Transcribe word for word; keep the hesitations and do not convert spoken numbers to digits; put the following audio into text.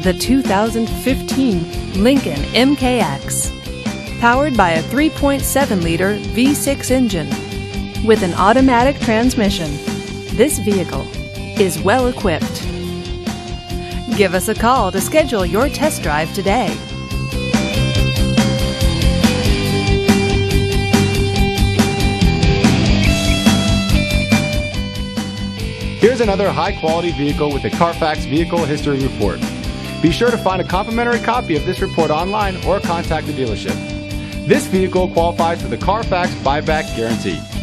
the two thousand fifteen Lincoln M K X. Powered by a three point seven liter V six engine with an automatic transmission, this vehicle is well equipped. Give us a call to schedule your test drive today. Here's another high-quality vehicle with a Carfax Vehicle History Report. Be sure to find a complimentary copy of this report online or contact the dealership. This vehicle qualifies for the Carfax Buyback Guarantee.